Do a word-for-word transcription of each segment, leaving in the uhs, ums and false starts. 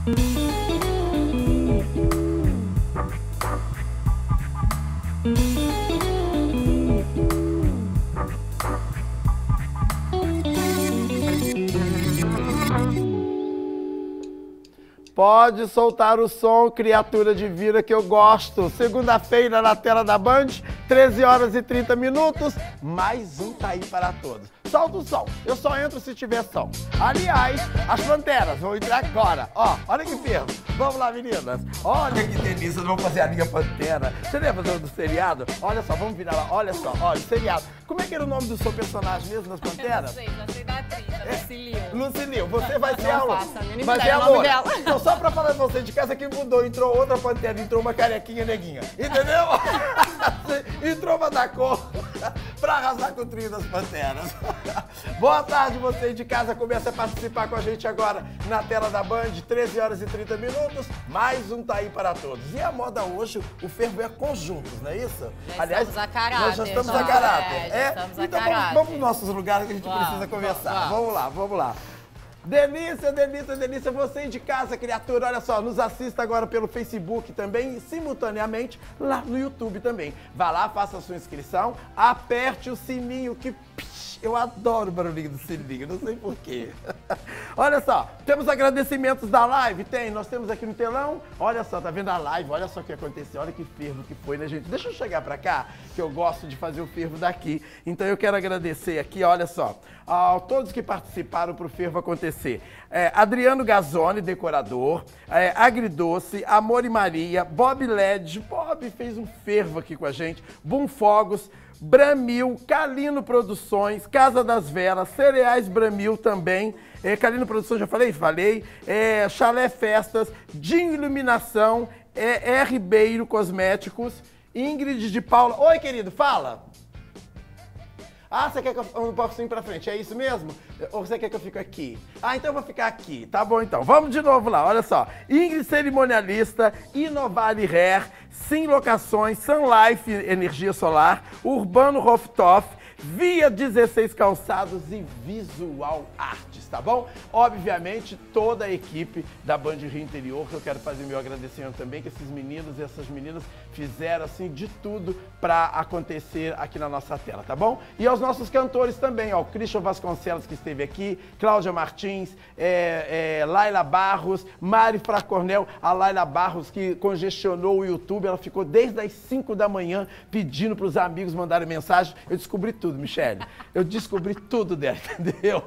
Pode soltar o som, criatura divina, que eu gosto. Segunda-feira na tela da Band, treze horas e trinta minutos. Mais um tá aí para todos. Solta o som. Eu só entro se tiver som. Aliás, as panteras vão entrar agora. Ó, olha que ferro. Vamos lá, meninas. Olha que delícia. Vamos fazer a linha pantera. Você lembra do, do seriado? Olha só, vamos virar lá. Olha só, olha, o seriado. Como é que era o nome do seu personagem mesmo nas panteras? Eu não sei, não sei da atriz, é Lucilio. Lucilio, você vai ser não a faço, a mínima vai ser ideia, a o nome loura. dela. Então, só pra falar de você de casa que mudou, entrou outra pantera, entrou uma carequinha neguinha. Entendeu? Entrou uma da cor pra arrasar com o trio das panteras. Boa tarde, você de casa. Começa a participar com a gente agora na tela da Band, treze horas e trinta minutos. Mais um tá aí para todos. E a moda hoje, o fervo é conjuntos, não é isso? Já Aliás, estamos a caráter. nós já estamos já, a caráter. É, já é? estamos a Então caráter. vamos, vamos para os nossos lugares que a gente Vamos, precisa conversar. vamos. Vamos lá, vamos lá. Delícia, delícia, delícia. Você de casa, criatura, olha só, nos assista agora pelo Facebook também e simultaneamente lá no YouTube também. Vá lá, faça a sua inscrição, aperte o sininho que... Eu adoro o barulhinho do sininho, não sei porquê. Olha só, temos agradecimentos da live? Tem, nós temos aqui no telão. Olha só, tá vendo a live? Olha só o que aconteceu, olha que fervo que foi, né, gente? Deixa eu chegar pra cá, que eu gosto de fazer o fervo daqui. Então eu quero agradecer aqui, olha só, a todos que participaram pro fervo acontecer. É, Adriano Gazzoni, decorador, é, Agridoce, Amor e Maria, Bob L E D, Bob fez um fervo aqui com a gente, Boom Fogos, Bramil, Calino Produções, Casa das Velas, Cereais Bramil também, é, Calino Produções, já falei? Falei, é, Chalé Festas, Dinho Iluminação, é, R. Ribeiro Cosméticos, Ingrid de Paula... Oi, querido, fala! Ah, você quer que eu ande um pouquinho pra frente, é isso mesmo? Ou você quer que eu fique aqui? Ah, então eu vou ficar aqui. Tá bom, então. Vamos de novo lá, olha só. Ingrid Cerimonialista, Inovale Hair, Sim Locações, Sun Life Energia Solar, Urbano Rooftop, Via dezesseis Calçados e Visual Artes, tá bom? Obviamente, toda a equipe da Band Rio Interior, que eu quero fazer meu agradecimento também, que esses meninos e essas meninas fizeram, assim, de tudo pra acontecer aqui na nossa tela, tá bom? E aos nossos cantores também, ó, o Christian Vasconcelos, que esteve aqui, Cláudia Martins, é, é, Laila Barros, Mari Fracornel, a Laila Barros, que congestionou o YouTube, ela ficou desde as cinco da manhã pedindo pros amigos mandarem mensagem. Eu descobri tudo, Michele. Eu descobri tudo dela, entendeu?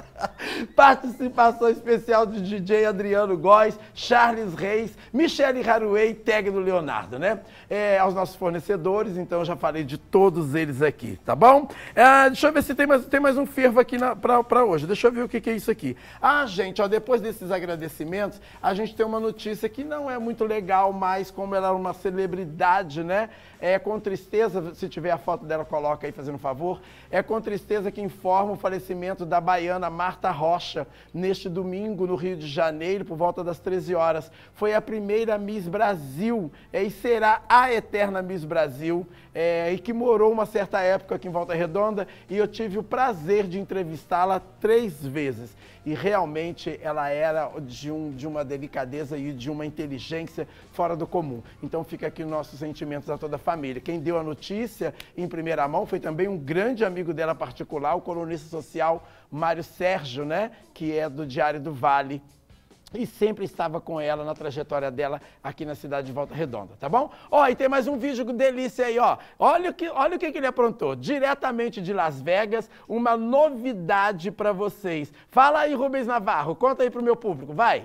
Participação especial do D J Adriano Góes, Charles Reis, Michele Haruei, tag do Leonardo, né? É, aos nossos fornecedores, então eu já falei de todos eles aqui, tá bom? É, deixa eu ver se tem mais, tem mais um fervo aqui na, pra, pra hoje. Deixa eu ver o que, que é isso aqui. Ah, gente, ó, depois desses agradecimentos, a gente tem uma notícia que não é muito legal, mas como ela é uma celebridade, né? É com tristeza, se tiver a foto dela, coloca aí, fazendo um favor. É com tristeza que informa o falecimento da baiana Marta Rocha, neste domingo, no Rio de Janeiro, por volta das treze horas. Foi a primeira Miss Brasil é, e será a eterna Miss Brasil, é, e que morou uma certa época aqui em Volta Redonda, e eu tive o prazer de entrevistá-la três vezes. E realmente ela era de, um, de uma delicadeza e de uma inteligência fora do comum. Então fica aqui nossos sentimentos a toda a família. Quem deu a notícia em primeira mão foi também um grande amigo dela particular, o colunista social Mário Sérgio, né? Que é do Diário do Vale. E sempre estava com ela na trajetória dela aqui na cidade de Volta Redonda, tá bom? Ó, e tem mais um vídeo com delícia aí, ó. Olha o que, olha o que, que ele aprontou. Diretamente de Las Vegas, uma novidade para vocês. Fala aí, Rubens Navarro, conta aí pro meu público, vai.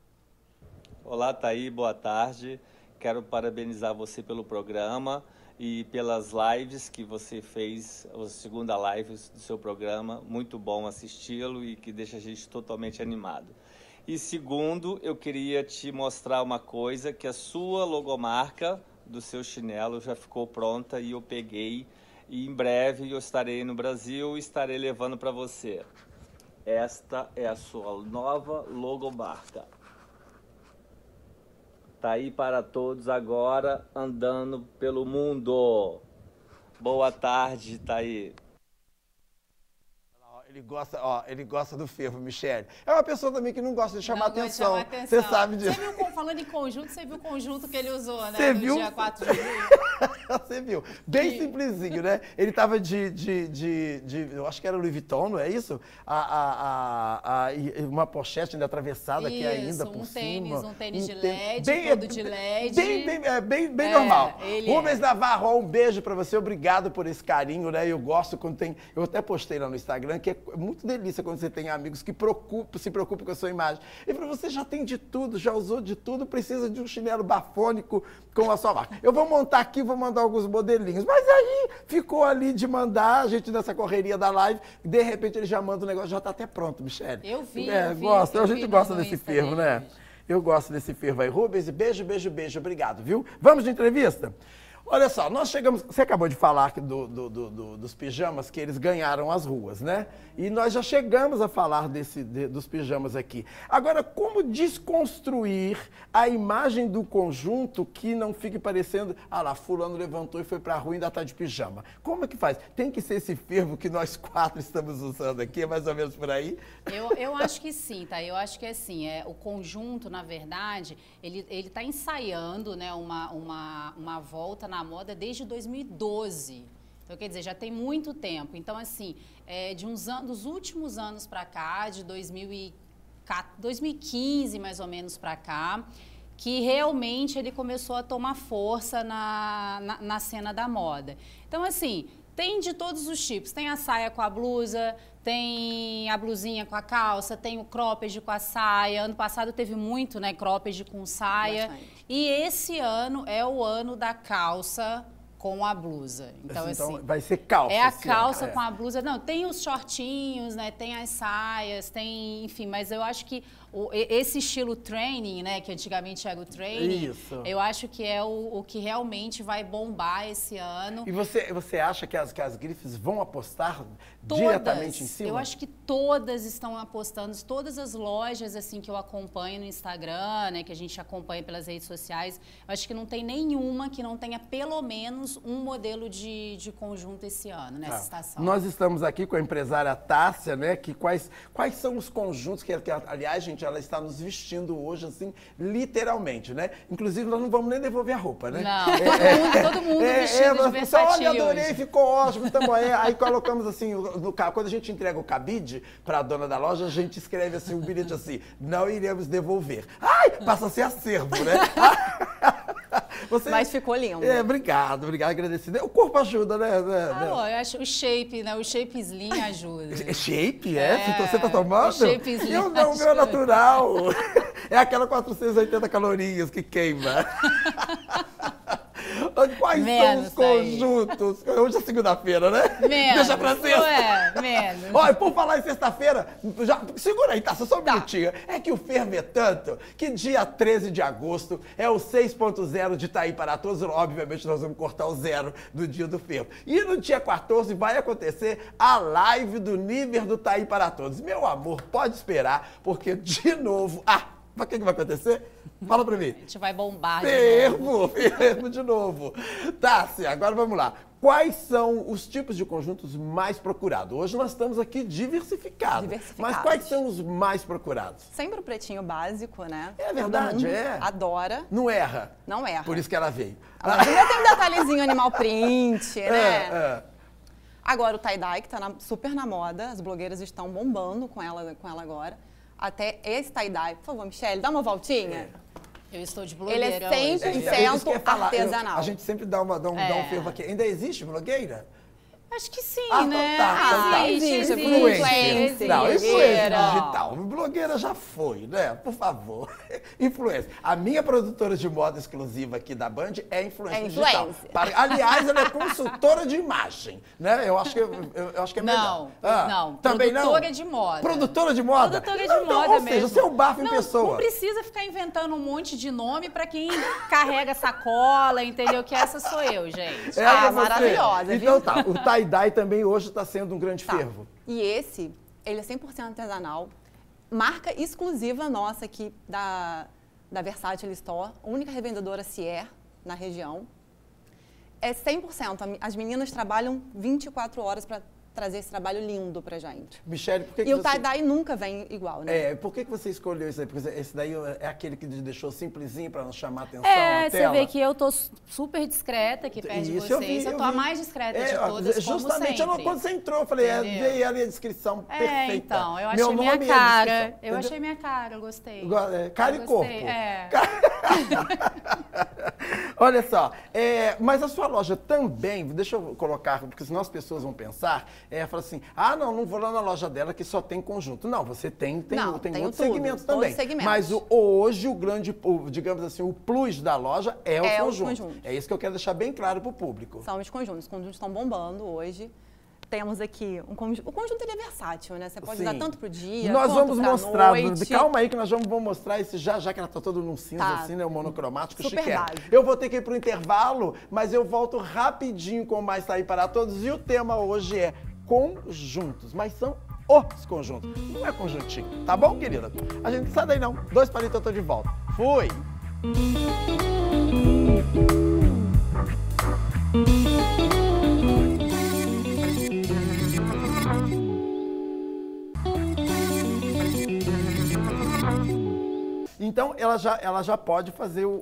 Olá, Thaí, boa tarde. Quero parabenizar você pelo programa e pelas lives que você fez, a segunda live do seu programa. Muito bom assisti-lo e que deixa a gente totalmente animado. E segundo, eu queria te mostrar uma coisa, que a sua logomarca do seu chinelo já ficou pronta e eu peguei. E em breve eu estarei no Brasil e estarei levando para você. Esta é a sua nova logomarca. Tá aí para todos agora, andando pelo mundo. Boa tarde, Thaí. Ele gosta, ó, ele gosta do fervo, Michele. É uma pessoa também que não gosta de chamar não atenção. Chamar atenção. Você sabe disso. Você viu, falando em conjunto, você viu o conjunto que ele usou, né? Você no viu? dia quatro de julho. Você viu? Bem que... simplesinho, né? Ele tava de, de, de, de, eu acho que era Louis Vuitton, não é isso? A, a, a, a, uma pochete ainda atravessada aqui ainda por um cima. Tênis, um tênis um de tênis, L E D, bem, todo de L E D. Bem, bem, é, bem, bem é, normal. Ele Rubens é. Navarro, um beijo pra você, obrigado por esse carinho, né? Eu gosto quando tem, eu até postei lá no Instagram, que é muito delícia quando você tem amigos que preocupam, se preocupam com a sua imagem. E pra você já tem de tudo, já usou de tudo, precisa de um chinelo bafônico com a sua marca. Eu vou montar aqui, vou mandar alguns modelinhos, mas aí ficou ali de mandar, a gente nessa correria da live, de repente ele já manda o negócio, já tá até pronto, Michele. Eu vi, é, eu vi. Gosta, eu a gente vi gosta no desse Insta fervo, dele. né? Eu gosto desse fervo aí. Rubens, beijo, beijo, beijo, obrigado, viu? Vamos de entrevista? Olha só, nós chegamos... Você acabou de falar do, do, do, do, dos pijamas que eles ganharam as ruas, né? E nós já chegamos a falar desse, de, dos pijamas aqui. Agora, como desconstruir a imagem do conjunto que não fique parecendo... Ah lá, fulano levantou e foi pra rua e ainda tá de pijama. Como é que faz? Tem que ser esse fervo que nós quatro estamos usando aqui, é mais ou menos por aí? Eu, eu acho que sim, tá? Eu acho que é assim, é, o conjunto, na verdade, ele, ele tá ensaiando, né, uma, uma, uma volta na na moda desde dois mil e doze. Então, quer dizer, já tem muito tempo. Então, assim, é, de uns anos, dos últimos anos para cá, de dois mil e quinze mais ou menos para cá, que realmente ele começou a tomar força na, na, na cena da moda. Então, assim, tem de todos os tipos. Tem a saia com a blusa, tem a blusinha com a calça, tem o cropped com a saia. Ano passado teve muito, né, cropped com saia. Bastante. E esse ano é o ano da calça com a blusa. Então, então assim, vai ser calça. É a calça ano, é. com a blusa. Não, tem os shortinhos, né? Tem as saias, tem, enfim, mas eu acho que o, esse estilo training, né? Que antigamente era o training, Isso. Eu acho que é o, o que realmente vai bombar esse ano. E você, você acha que as, que as grifes vão apostar Todas, diretamente em cima? Eu acho que todas estão apostando, todas as lojas assim que eu acompanho no Instagram, né, que a gente acompanha pelas redes sociais, eu acho que não tem nenhuma que não tenha pelo menos um modelo de, de conjunto esse ano, nessa Ah, estação. Nós estamos aqui com a empresária Tássia, né, que quais, quais são os conjuntos que, que, aliás, gente, ela está nos vestindo hoje, assim, literalmente, né? Inclusive, nós não vamos nem devolver a roupa, né? Não, todo mundo, todo mundo é, vestido é, de versatil. Olha, adorei, hoje. ficou ótimo, tá bom. Aí, aí colocamos assim, no, quando a gente entrega o cabide para a dona da loja, a gente escreve assim um bilhete assim, não iremos devolver. Ai, passa a ser acervo, né? Você, Mas ficou lindo. É, obrigado, obrigado, agradecido. O corpo ajuda, né? Ah, ó, eu acho o shape, né? O shape slim ajuda. Shape, é? É, Você tá tomando? o shape slim Eu não, o meu é natural. É aquela quatrocentas e oitenta calorias que queima. Quais menos, são os conjuntos? Aí. Hoje é segunda-feira, né? Menos. Deixa pra sexta. É, menos. Olha, por falar em sexta-feira, já, segura aí, tá? Só um tá. minutinho. É que o fervo é tanto que dia treze de agosto é o seis ponto zero de Taí para todos. Obviamente, nós vamos cortar o zero do dia do fervo. E no dia quatorze vai acontecer a live do nível do Taí para todos. Meu amor, pode esperar, porque de novo... Ah, o que, que vai acontecer? Fala pra mim. A gente vai bombar de fervo, novo. fervo de novo. Tássia, agora vamos lá. Quais são os tipos de conjuntos mais procurados? Hoje nós estamos aqui diversificados. Diversificados. Mas quais são os mais procurados? Sempre o pretinho básico, né? É verdade, Todo mundo é. Adora. Não erra. Não erra. Por isso que ela veio. Mas ainda tem um detalhezinho animal print, né? É, é. Agora o tie-dye, que tá na, super na moda. As blogueiras estão bombando com ela, com ela agora. Até esse tie-dye. Por favor, Michele, dá uma voltinha. É. Eu estou de Ele blogueira é cem por cento É isso que eu ia falar. artesanal. Eu, a gente sempre dá, uma, dá, um, É. dá um fervo aqui. Ainda existe blogueira? Acho que sim, Ah, né? tá, tá, tá. Existe, Influencer. influencer. Não, influencer blogueira. digital. Blogueira já foi, né? Por favor. Influencer. A minha produtora de moda exclusiva aqui da Band é influencer É digital. influencer. Para- aliás, ela é consultora de imagem, né? Eu acho que, eu, eu acho que é Não, melhor. não. Também não? Produtora de moda. Produtora de moda? Produtora de Não, moda então, ou mesmo. seja, você é o bafo em não, pessoa. Não precisa ficar inventando um monte de nome pra quem carrega sacola, entendeu? Que essa sou eu, gente. Essa Ah, é você. maravilhosa, Então viu? tá, o tie-dye também hoje está sendo um grande Tá. fervo. E esse, ele é cem por cento artesanal. Marca exclusiva nossa aqui da, da Versátil Store. Única revendedora Cier na região. É cem por cento. As meninas trabalham vinte e quatro horas para trazer esse trabalho lindo pra gente. Michele, por que, que E você... o tie-dye nunca vem igual, né? É, por que, que você escolheu esse aí? Porque esse daí é aquele que te deixou simplesinho para não chamar atenção É, na você tela? vê que eu tô super discreta aqui perto de Isso, eu vocês. vi, Eu, eu tô a vi. mais discreta É, de todas, justamente, eu como não, quando você entrou, eu falei, é, Entendeu? veio ali a descrição É, perfeita. então, eu Meu achei minha nome e a cara. descrição, Eu entendeu? achei minha cara, eu gostei. Igual, é, cara Eu e gostei, corpo. É. Olha só, é, mas a sua loja também, deixa eu colocar, porque senão as pessoas vão pensar, é, falar assim, ah, não, não vou lá na loja dela que só tem conjunto. Não, você tem, tem, Não, tem tenho outros tudo, segmentos todos também. os segmentos. Mas o, hoje o grande, o, digamos assim, o plus da loja é, É o os conjunto. conjuntos. É isso que eu quero deixar bem claro pro público. São os conjuntos. Os conjuntos estão bombando hoje. Temos aqui um conjunto. O conjunto ele é versátil, né? Você pode Sim. usar tanto pro dia, Nós quanto vamos pra mostrar, noite. calma aí que nós vamos, vamos mostrar esse já, já que ela tá toda num cinza Tá. assim, né, o monocromático, Super chiquérrimo. básico. Eu vou ter que ir pro intervalo, mas eu volto rapidinho com mais Taí para Todos e o tema hoje é conjuntos, mas são os conjuntos, não é conjuntinho, tá bom, querida? A gente não sai daí não, dois palitos eu tô de volta. Fui! Então, ela já, ela já pode fazer o,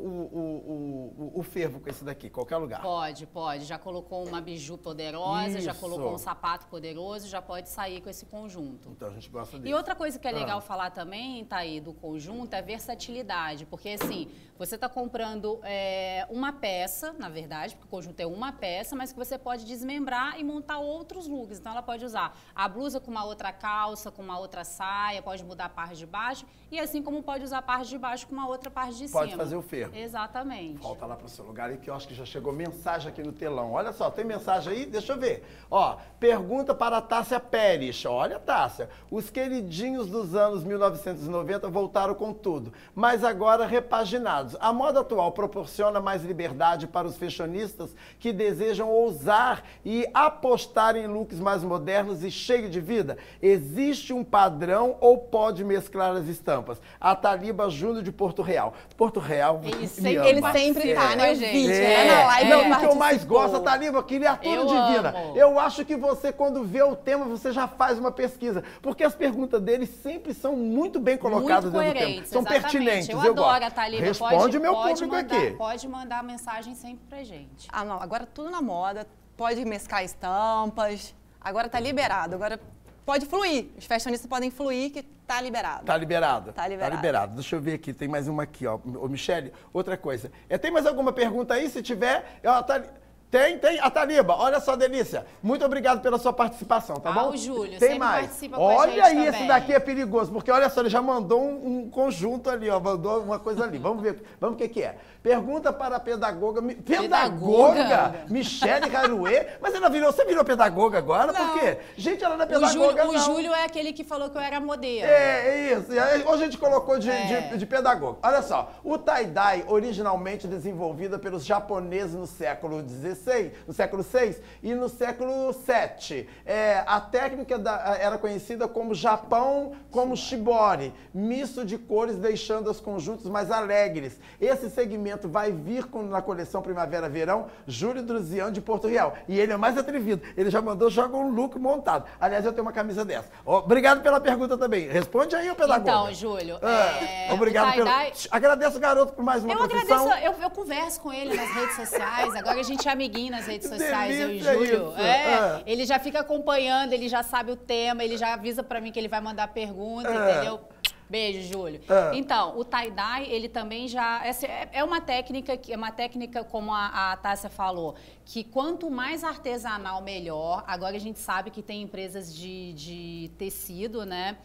o, o, o, o fervo com esse daqui, qualquer lugar. Pode, pode. Já colocou uma biju poderosa, já Isso. colocou um sapato poderoso, já pode sair com esse conjunto. Então, a gente gosta disso. E outra coisa que é legal Ah. falar também, Thaí, do conjunto é versatilidade. Porque, assim, você está comprando é, uma peça, na verdade, porque o conjunto é uma peça, mas que você pode desmembrar e montar outros looks. Então, ela pode usar a blusa com uma outra calça, com uma outra saia, pode mudar a parte de baixo. E assim como pode usar a parte de baixo com uma outra parte de Pode cima. fazer o fervo. Exatamente. Volta lá pro seu lugar aí que eu acho que já chegou mensagem aqui no telão. Olha só, tem mensagem aí? Deixa eu ver. Ó, pergunta para a Tássia Pérez. Olha, Tássia, os queridinhos dos anos mil novecentos e noventa voltaram com tudo, mas agora repaginados. A moda atual proporciona mais liberdade para os fashionistas que desejam ousar e apostar em looks mais modernos e cheios de vida? Existe um padrão ou pode mesclar as estampas? A Taliba Júnior de Porto Real. Porto Real, Ele me sempre- ama. Ele sempre tá, né, É, gente? É, É, na live não, ele o que eu mais participou. gosto, Taliba, criatura Eu divina. amo. Eu acho que você, quando vê o tema, você já faz uma pesquisa. Porque as perguntas dele sempre são muito bem colocadas Muito dentro do tema. coerentes, São exatamente. pertinentes. Eu, eu adoro gosto. a Taliba. Responde pode, o meu pode público mandar, aqui. Pode mandar mensagem sempre pra gente. Ah, não. Agora tudo na moda. Pode mesclar estampas. Agora tá liberado. Agora pode fluir. Os fashionistas podem fluir que tá liberado. Tá liberado. Tá liberado. Tá liberado. Deixa eu ver aqui, tem mais uma aqui, ó. Ô, Michele, outra coisa. É, tem mais alguma pergunta aí? Se tiver, ó, tá... Tem, tem. A Taliba, olha só, delícia. Muito obrigado pela sua participação, tá Ah, bom? o Júlio, tem sempre mais. participa com a Olha gente aí, também. esse daqui é perigoso, porque olha só, ele já mandou um, um conjunto ali, ó. Mandou uma coisa ali. Vamos ver, vamos ver o que, que é. Pergunta para a pedagoga. mi- Pedagoga? Pedagoga? Michele Caruê? Mas ela virou, você virou pedagoga agora? Por quê? Gente, ela não é O pedagoga, Júlio, o não. Júlio é aquele que falou que eu era modelo. É, é isso. E aí, hoje a gente colocou de, É. de, de pedagogo. Olha só, o tie-dye, originalmente desenvolvida pelos japoneses no século dezesseis, no século seis e no século sete. É, a técnica da- era conhecida como Japão como shibori, misto de cores deixando os conjuntos mais alegres. Esse segmento vai vir com, na coleção Primavera-Verão, Júlio Druzian de Porto Real. E ele é mais atrevido. Ele já mandou, joga um look montado. Aliás, eu tenho uma camisa dessa. Ó, obrigado pela pergunta também. Responde aí, ô pedagogo. Então, Júlio, Ah, é, obrigado o pelo... tie-dye- Agradeço o garoto por mais uma Eu profissão. agradeço, eu, eu converso com ele nas redes sociais. Agora a gente é amiguinho nas redes Que sociais, eu e delícia Júlio. isso. É, Ah. Ele já fica acompanhando, ele já sabe o tema, ele já avisa pra mim que ele vai mandar pergunta, Ah. entendeu? Beijo, Júlio. Ah. Então, o tie-dye, ele também já... essa É é uma técnica, que é uma técnica, como a, a Tássia falou, que quanto mais artesanal, melhor. Agora a gente sabe que tem empresas de, de tecido, né?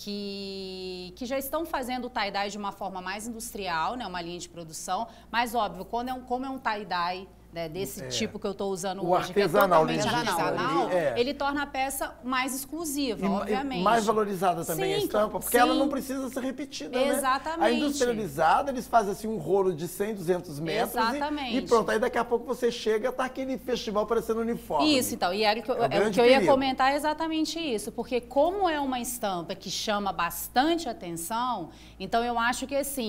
Que, que já estão fazendo o tie-dye de uma forma mais industrial, né? Uma linha de produção. Mas, óbvio, quando é um, como é um tie-dye... Né, desse É. tipo que eu estou usando O hoje, artesanal, que é totalmente legítimo artesanal, ali, é. ele torna a peça mais exclusiva, E ma- obviamente. E mais valorizada também a Sim, estampa, porque sim. ela não precisa ser repetida, né? Exatamente. A industrializada, eles fazem assim um rolo de cem, duzentos metros e- Exatamente. e pronto. Aí daqui a pouco você chega, tá aquele festival parecendo uniforme. Isso, então, e era o que eu, É o é o grande que eu ia perigo. comentar exatamente isso, porque como é uma estampa que chama bastante atenção, então eu acho que assim,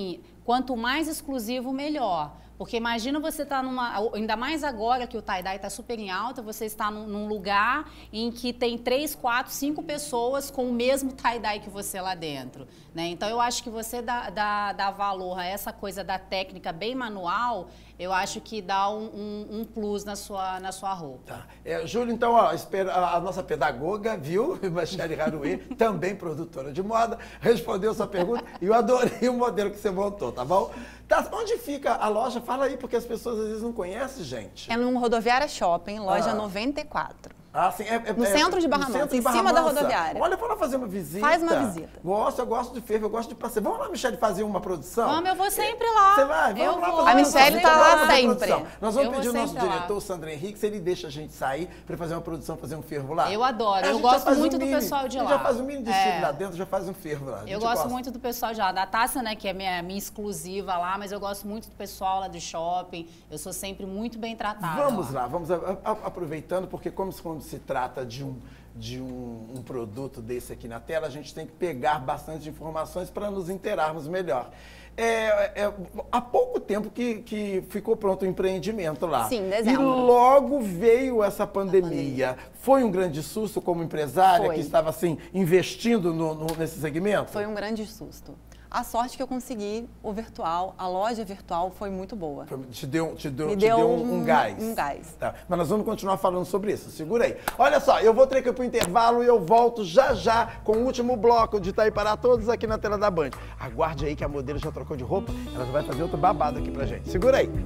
quanto mais exclusivo, melhor. Porque imagina você estar tá numa... Ainda mais agora que o tie-dye está super em alta, você está num, num lugar em que tem três, quatro, cinco pessoas com o mesmo tie-dye que você lá dentro. Né? Então, eu acho que você dá, dá, dá valor a essa coisa da técnica bem manual, eu acho que dá um, um, um plus na sua, na sua roupa. Tá. É, Júlio, então, ó, espera, a nossa pedagoga, viu? Michele Haruê, também produtora de moda, respondeu sua pergunta e eu adorei o modelo que você montou, tá bom? Tá, onde fica a loja? Fala aí, porque as pessoas às vezes não conhecem, gente. É no Rodoviária Shopping, loja ah. noventa e quatro. Ah, sim. É, é, no centro de Barra Mansa, em cima da rodoviária. Olha, vamos lá fazer uma visita. Faz uma visita. Gosto, eu gosto de fervo, eu gosto de passeio. Vamos lá, Michele, fazer uma produção? Vamos, eu vou sempre lá. Você vai? Vamos eu lá. Vou. A Michele tá lá sempre. Nós vamos eu pedir o nosso diretor, lá. o Sandro Henrique, se ele deixa a gente sair para fazer uma produção, fazer um fervo lá. Eu adoro, eu gosto muito um do pessoal de lá. Já faz um mini desfile é. lá dentro, já faz um fervo lá. Eu gosto gosta. muito do pessoal de lá. Da Taça, né, que é minha, minha exclusiva lá, mas eu gosto muito do pessoal lá do shopping. Eu sou sempre muito bem tratada. Vamos lá, lá vamos a, a, aproveitando, porque como quando se trata de um de um, um produto desse aqui na tela, a gente tem que pegar bastante informações para nos inteirarmos melhor. É, é, há pouco tempo que, que ficou pronto o empreendimento lá. Sim, dezembro. E logo veio essa pandemia. pandemia. Foi um grande susto como empresária Foi. que estava assim, investindo no, no, nesse segmento? Foi um grande susto. A sorte que eu consegui o virtual, a loja virtual foi muito boa. Foi, te deu, te deu, Me te deu, deu um, um gás. Um gás. Tá. Mas nós vamos continuar falando sobre isso. Segura aí. Olha só, eu vou ter que ir para o intervalo e eu volto já já com o último bloco de Itaí para Todos aqui na tela da Band. Aguarde aí que a modelo já trocou de roupa, ela já vai fazer outro babado aqui pra gente. Segura aí.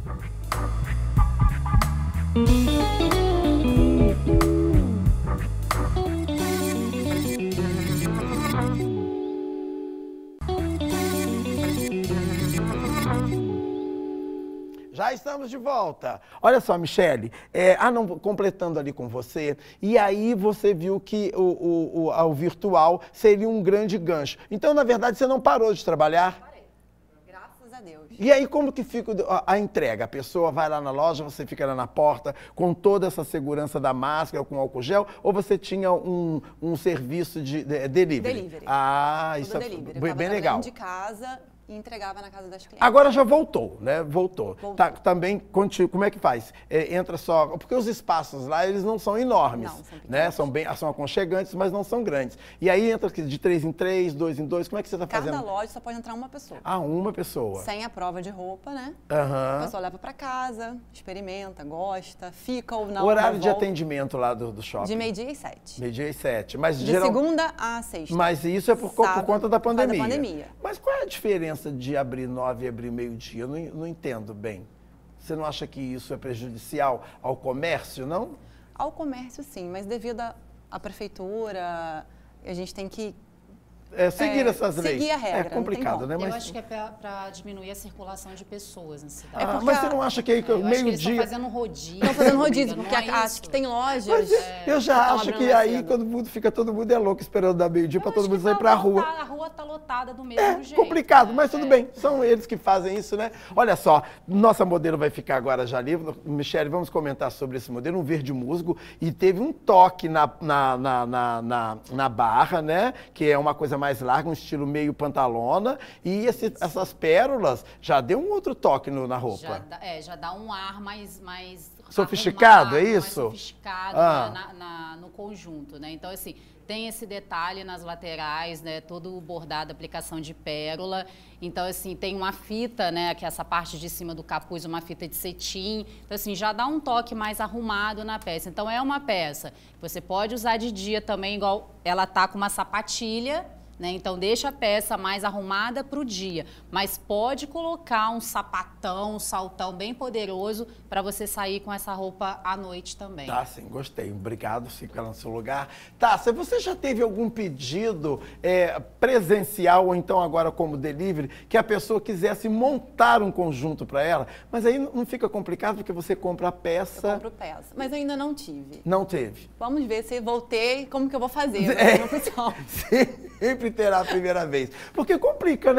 Já estamos de volta. Olha só, Michele, é, ah, não, completando ali com você, e aí você viu que o, o, o, o virtual seria um grande gancho. Então, na verdade, você não parou de trabalhar? Parei. Graças a Deus. E aí, como que fica a, a entrega? A pessoa vai lá na loja, você fica lá na porta com toda essa segurança da máscara, com álcool gel, ou você tinha um, um serviço de, de delivery? Delivery. Ah, Tudo isso delivery. é bem, bem legal. De casa e entregava na casa das clientes. Agora já voltou, né? Voltou. Voltou. Tá, também, como é que faz? É, entra só... Porque os espaços lá, eles não são enormes, não, são né? São, bem, são aconchegantes, mas não são grandes. E aí entra de três em três, dois em dois, como é que você está fazendo? Cada loja só pode entrar uma pessoa. Ah, uma pessoa. Sem a prova de roupa, né? Uhum. A pessoa leva para casa, experimenta, gosta, fica ou não. O horário de atendimento lá do, do shopping? De meio-dia e sete. Meio-dia e sete. Mas, de geral... segunda a sexta. Mas isso é por, por conta da pandemia. da pandemia. Mas qual é a diferença de abrir nove e abrir meio-dia? Eu não, não entendo bem. Você não acha que isso é prejudicial ao comércio, não? Ao comércio, sim, mas devido à prefeitura, a gente tem que É, seguir é, essas leis. Seguir a regra. É complicado, né? Eu Mas... acho que é para diminuir a circulação de pessoas na cidade. Ah, mas você não acha que aí é, meio-dia... Estão fazendo rodízio. Estão fazendo rodízio, não porque é acho que tem lojas... Mas é, eu já acho que aí, quando mundo fica todo mundo é louco esperando dar meio-dia para todo mundo sair para a rua. A rua está lotada do mesmo É jeito. complicado, mas tudo é. bem. São eles que fazem isso, né? Olha só, nossa modelo vai ficar agora já livre. Michele, vamos comentar sobre esse modelo, um verde musgo. E teve um toque na, na, na, na, na, na barra, né? Que é uma coisa mais larga, um estilo meio pantalona. E esse, essas pérolas já deu um outro toque no, na roupa. Já dá, é, já dá um ar mais... mais sofisticado, arrumado, é isso? Mais sofisticado ah. na, na, no conjunto, né? Então, assim, tem esse detalhe nas laterais, né? Todo o bordado, aplicação de pérola. Então, assim, tem uma fita, né? Que é essa parte de cima do capuz, uma fita de cetim. Então, assim, já dá um toque mais arrumado na peça. Então, é uma peça que você pode usar de dia também, igual ela tá com uma sapatilha, né? Então, deixa a peça mais arrumada para o dia, mas pode colocar um sapatão, um saltão bem poderoso para você sair com essa roupa à noite também. Tá, sim, gostei. Obrigado, fica no seu lugar. Tá, se você já teve algum pedido é, presencial ou então agora como delivery, que a pessoa quisesse montar um conjunto para ela, mas aí não fica complicado porque você compra a peça... Eu compro peça, mas eu ainda não tive. Não teve. Vamos ver se voltei, como que eu vou fazer. É, não funciona. sempre terá a primeira vez. Porque complica, né?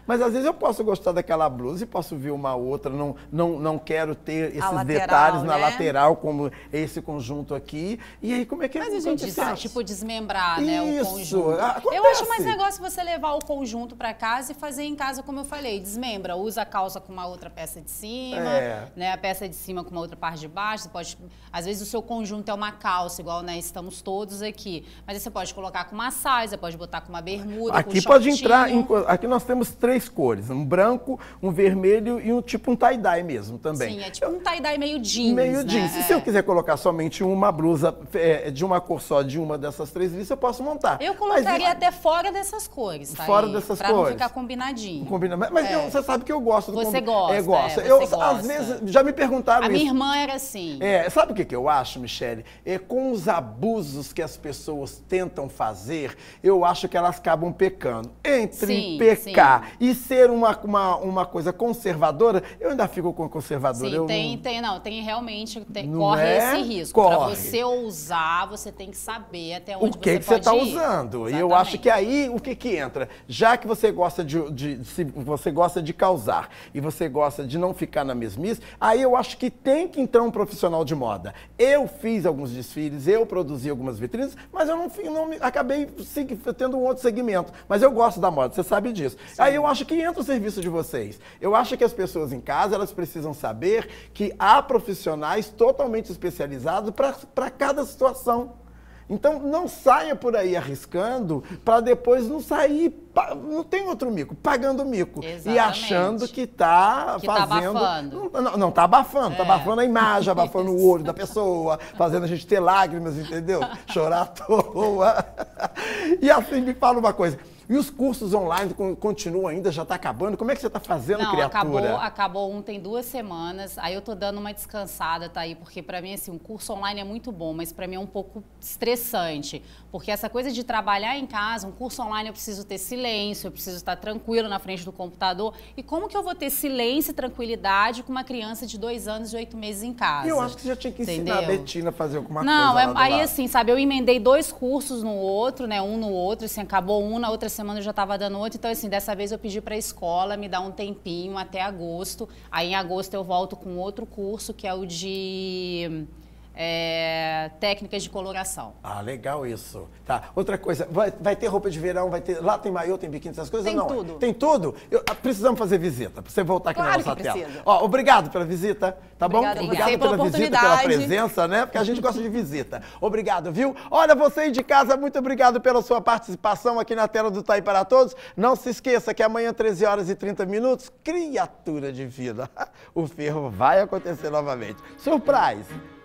Mas às vezes eu posso gostar daquela blusa e posso ver uma outra, não, não, não quero ter esses lateral, detalhes na né? lateral, como esse conjunto aqui. E aí, como é que Mas é? a gente Des- tipo, desmembrar, né, o Isso, conjunto. acontece. Eu acho mais negócio você levar o conjunto pra casa e fazer em casa, como eu falei, desmembra. Usa a calça com uma outra peça de cima, É. né, a peça de cima com uma outra parte de baixo. Você pode, às vezes o seu conjunto é uma calça, igual, né, estamos todos aqui. Mas aí você pode colocar com uma saia, você pode botar com uma bermuda, Aqui com um pode shortinho. entrar, em, co- aqui nós temos três cores, um branco, um vermelho e um tipo um tie-dye mesmo também. Sim, é tipo um tie-dye meio jeans, Meio né? jeans. E É. se eu quiser colocar somente uma blusa é, de uma cor só, de uma dessas três listas, eu posso montar. Eu Mas colocaria isso- até fora dessas cores, tá? Fora aí, dessas pra cores. não ficar combinadinho. Combina. Mas mas É. eu- você sabe que eu gosto do Você combi- gosta, É, gosto. é, eu, você Às gosta. vezes, já me perguntaram A isso. minha irmã era assim. É, sabe o que, que eu acho, Michele? É, com os abusos que as pessoas tentam fazer, eu acho que elas acabam pecando. Entre Sim, pecar e ser uma, uma, uma coisa conservadora, eu ainda fico com conservadora. Sim, eu tem, não- tem, não, tem realmente, tem- Não corre é? esse risco. Para Corre. você ousar, você tem que saber até O onde que você que você pode está ir. usando? E eu Exatamente. acho que aí o que que entra? Já que você gosta de, de- se você gosta de causar e você gosta de não ficar na mesmice, aí eu acho que tem que entrar um profissional de moda. Eu fiz alguns desfiles, eu produzi algumas vitrines, mas eu não, fi- não me- acabei segui- tendo um outro segmento. Mas eu gosto da moda, você sabe disso. Aí eu acho que entra o serviço de vocês. Eu acho que as pessoas em casa, elas precisam saber que há profissionais totalmente especializados para cada situação. Então, não saia por aí arriscando para depois não sair, pa- não tem outro mico, pagando mico. E Exatamente. achando que está Que tá fazendo... abafando. Não, não, não, tá abafando, tá É. abafando a imagem, abafando o olho da pessoa, fazendo a gente ter lágrimas, entendeu? Chorar à toa. E assim, me fala uma coisa, e os cursos online con- continuam ainda, já está acabando? Como é que você está fazendo, Não, criatura? acabou, acabou um, tem duas semanas. Aí eu tô dando uma descansada, tá aí, porque pra mim, assim, um curso online é muito bom, mas pra mim é um pouco estressante. Porque essa coisa de trabalhar em casa, um curso online eu preciso ter silêncio, eu preciso estar tranquilo na frente do computador. E como que eu vou ter silêncio e tranquilidade com uma criança de dois anos e oito meses em casa? E eu acho que você já tinha que ensinar a Entendeu? Betina a fazer alguma Não, coisa é, lá do aí lado. assim, sabe, eu emendei dois cursos no outro, né, um no outro, assim, acabou um, na outra semana eu já estava dando outro, então assim, dessa vez eu pedi para a escola me dar um tempinho até agosto, aí em agosto eu volto com outro curso, que é o de é, técnicas de coloração. Ah, legal isso. Tá. Outra coisa, vai, vai ter roupa de verão, vai ter. Lá tem maiô, tem biquíni, essas coisas? Tem não? tudo. Tem tudo? Eu- ah, precisamos fazer visita, pra você voltar aqui Claro na nossa que tela. precisa. Ó, obrigado pela visita, tá bom? Obrigada a Obrigado você pela pela visita, pela oportunidade. presença, né? Porque a gente gosta de visita. Obrigado, viu? Olha, você aí de casa, muito obrigado pela sua participação aqui na tela do Tá Aí para Todos. Não se esqueça que amanhã, treze horas e trinta minutos, criatura divina, o ferro vai acontecer novamente. Surprise!